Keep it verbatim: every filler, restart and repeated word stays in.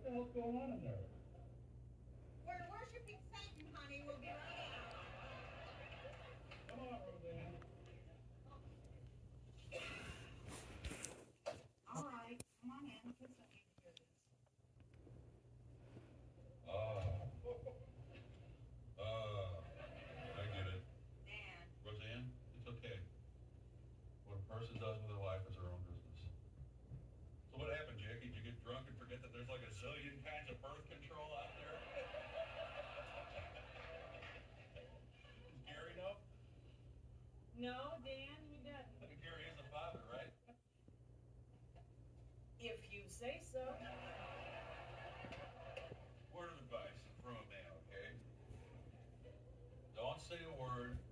the hell's going on in there? We're worshiping Satan, honey. We'll be right out. Come on, Roseanne. All right, come on in. Kids don't need to hear this. Oh. Uh, I get it. Dan. Roseanne, it's okay. What a person does with their life is their own business. So what happened, Jackie? Did you get drunk and forget that there's like a zillion kinds of birth control out there? Does Gary know? No, Dan, he doesn't. Gary is a father, right? If you say so. Word of advice from a man, okay? Don't say a word